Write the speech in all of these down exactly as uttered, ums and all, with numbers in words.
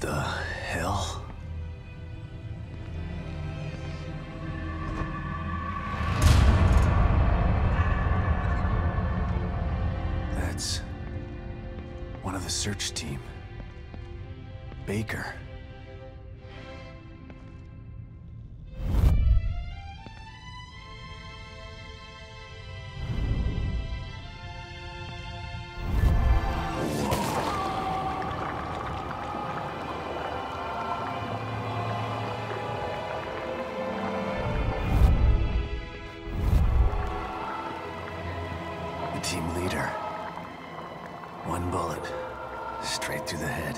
the hell? That's one of the search team. Baker. Team leader. One bullet, straight through the head.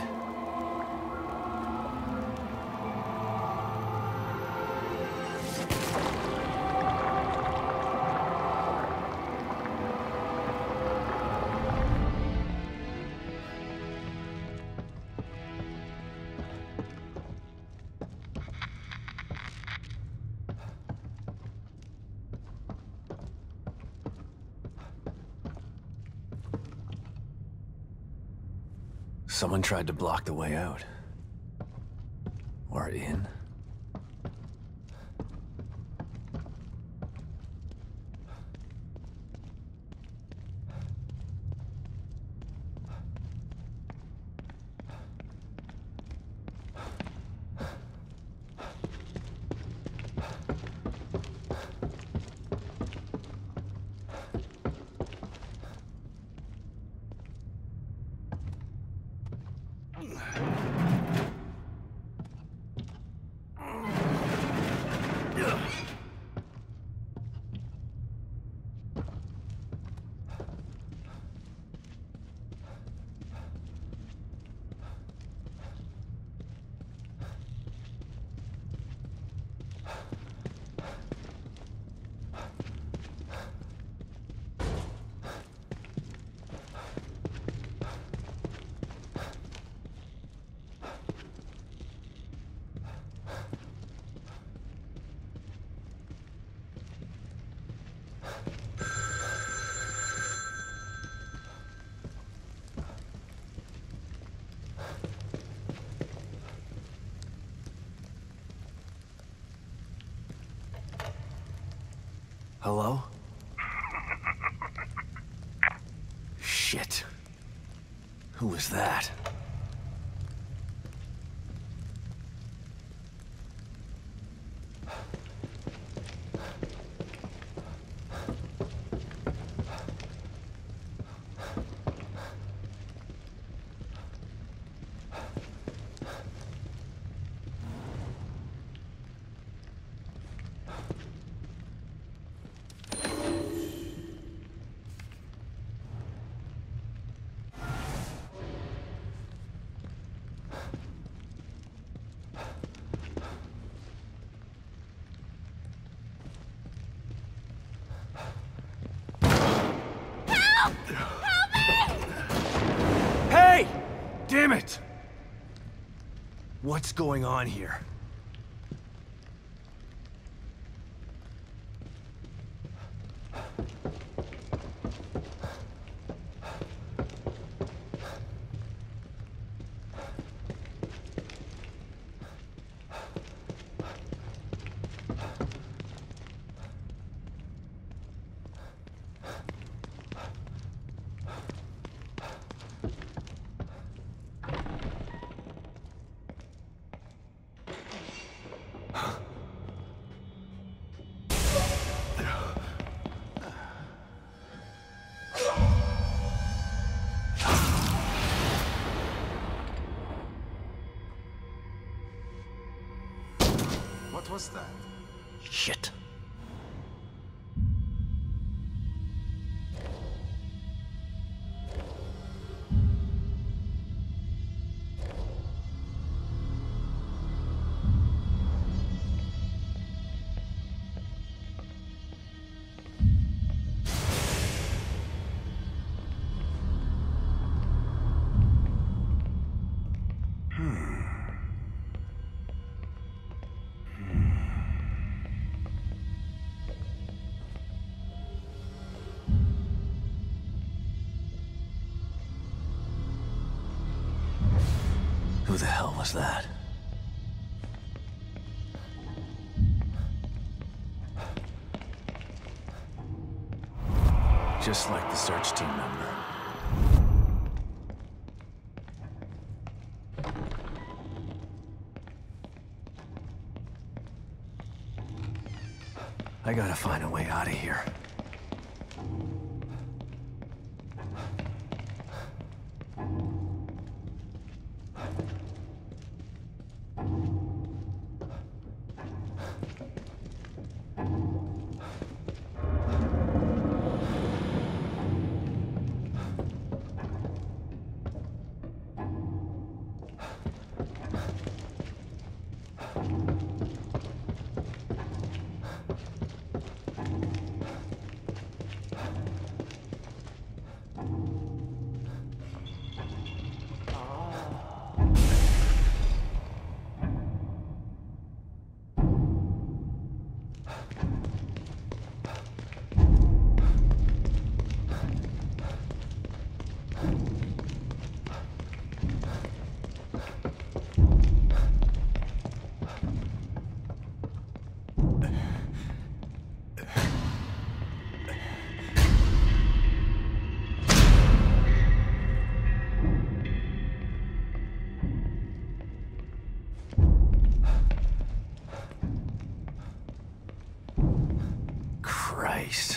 Someone tried to block the way out. Or in. Hello? Shit. Who was that? Damn it! What's going on here? What was that? Shit. Who the hell was that? Just like the search team member. I gotta find a way out of here. Christ.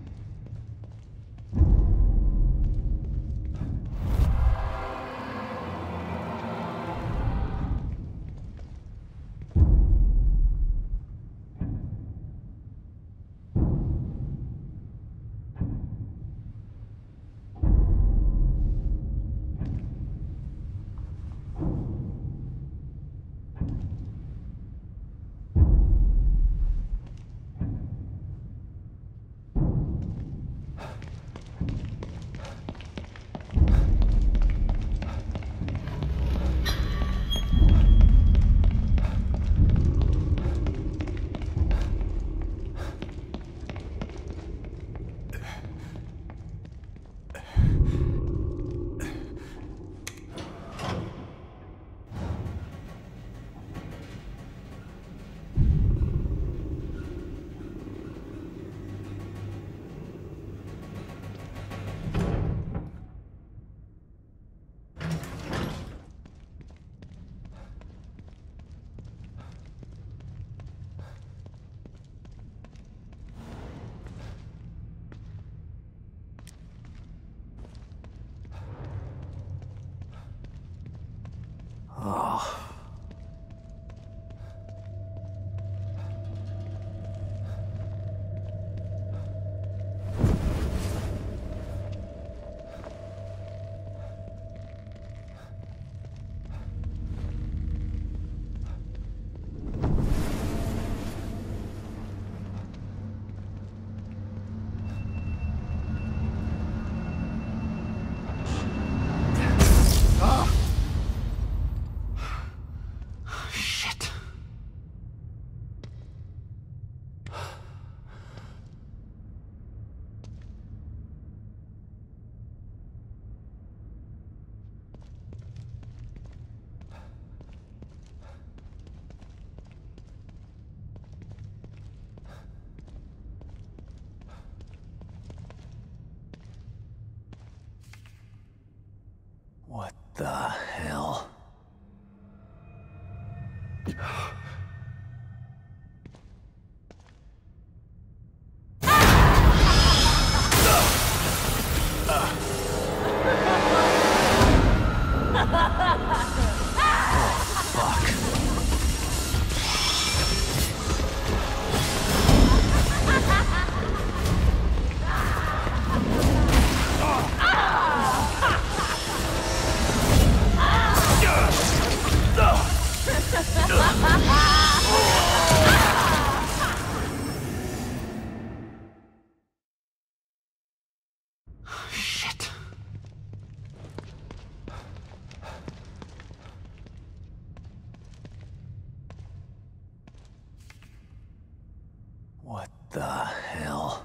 Oh. What the hell? What the hell?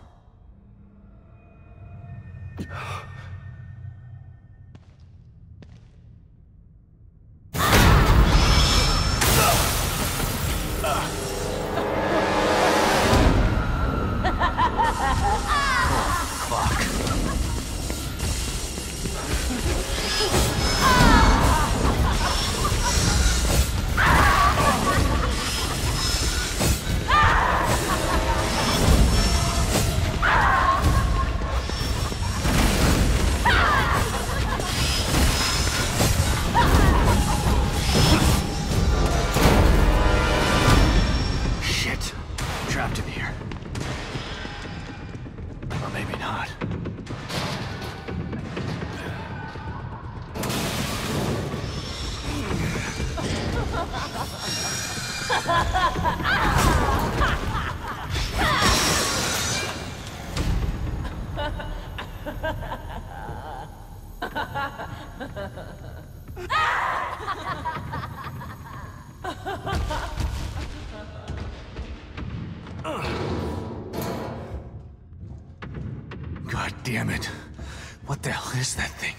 God damn it. What the hell is that thing?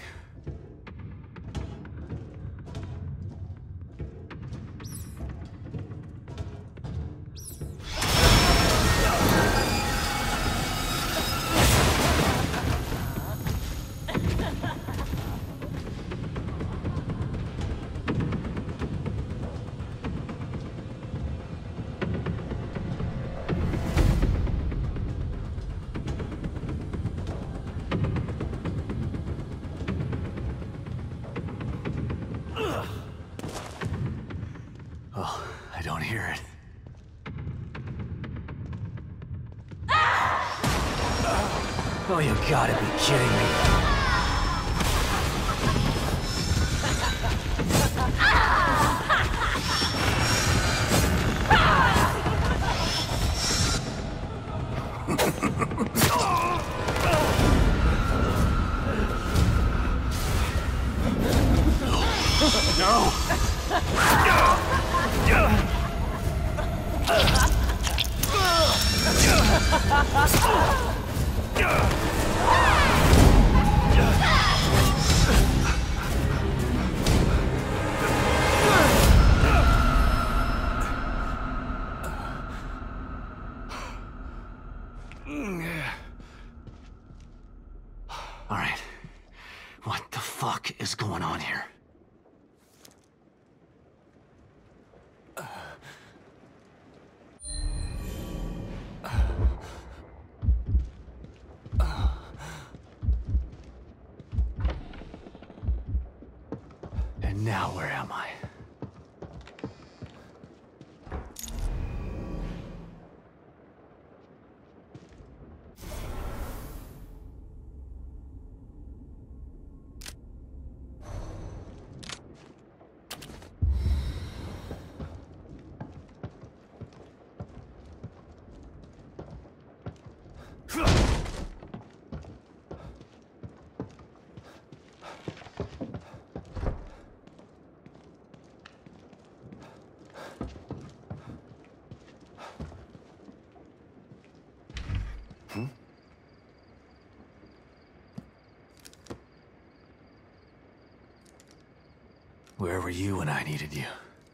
Oh, you gotta be kidding me. No! All right. What the fuck is going on here? And now where am I? Where were you when I needed you?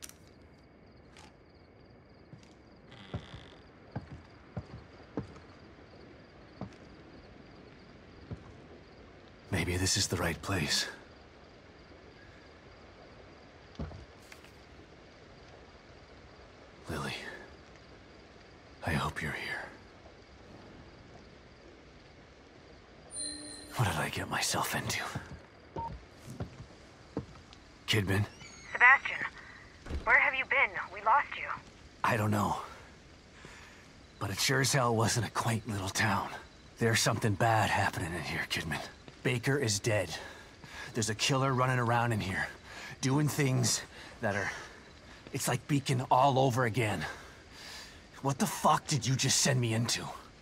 Maybe this is the right place. Lily, I hope you're here. What did I get myself into? Kidman? Sebastian, where have you been? We lost you. I don't know. But it sure as hell wasn't a quaint little town. There's something bad happening in here, Kidman. Baker is dead. There's a killer running around in here, doing things that are... It's like Beacon all over again. What the fuck did you just send me into?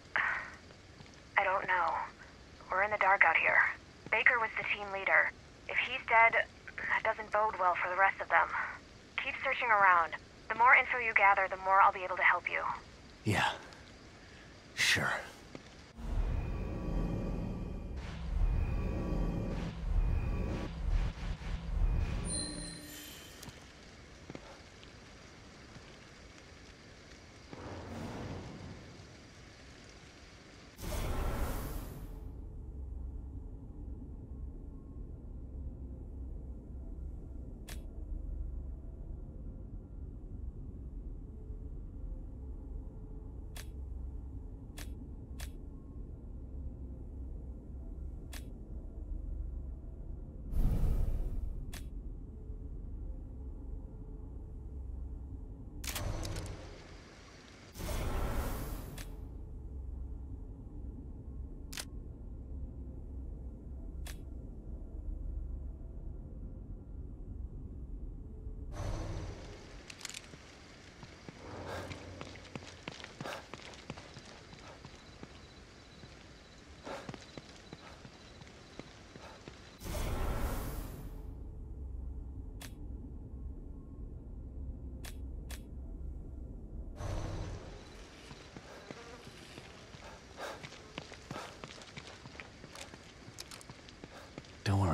I don't know. We're in the dark out here. Baker was the team leader. If he's dead, that doesn't bode well for the rest of them. Keep searching around. The more info you gather, the more I'll be able to help you. Yeah. Sure.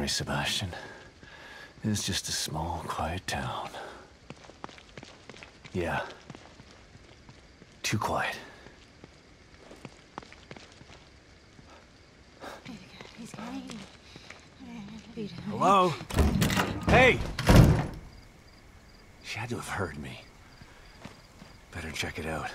worry, Sebastian. It's just a small, quiet town. Yeah. Too quiet. Hello? Hey! She had to have heard me. Better check it out.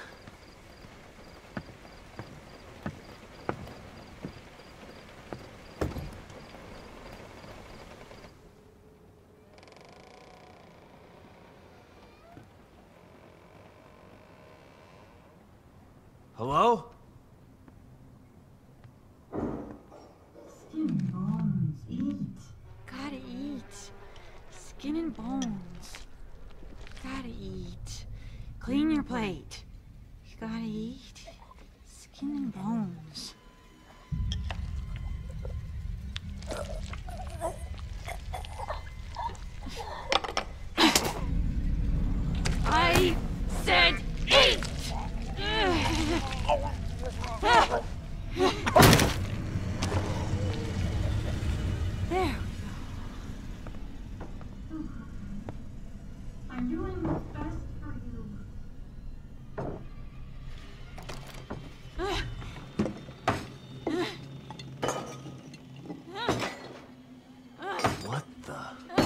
Hello? Skin and bones, eat. Gotta eat. Skin and bones. Gotta eat. Clean your plate. You gotta eat. Skin and bones. I said eat! There we go. I'm doing what's best for you. What the?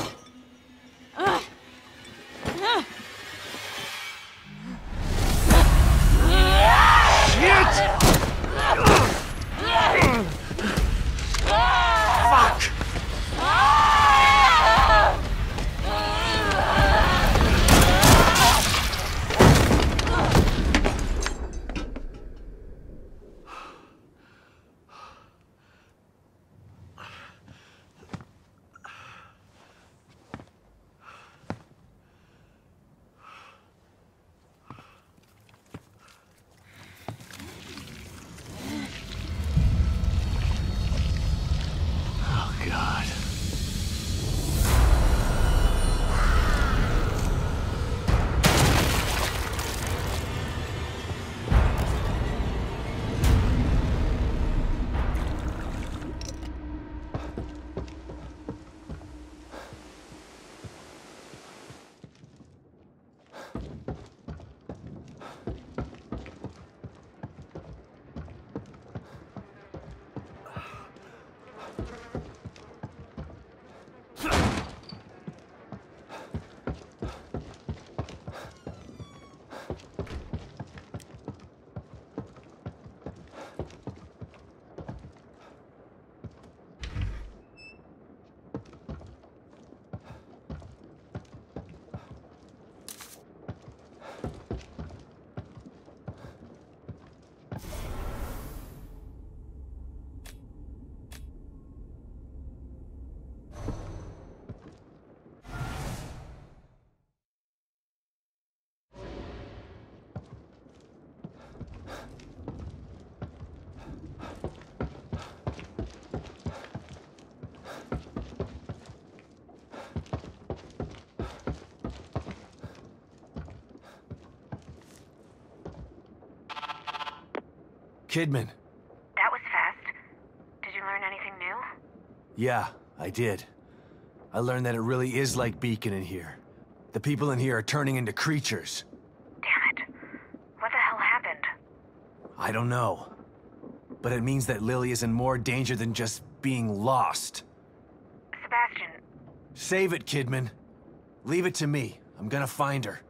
Kidman. That was fast. Did you learn anything new? Yeah, I did. I learned that it really is like Beacon in here. The people in here are turning into creatures. Damn it. What the hell happened? I don't know. But it means that Lily is in more danger than just being lost. Sebastian. Save it, Kidman. Leave it to me. I'm gonna find her.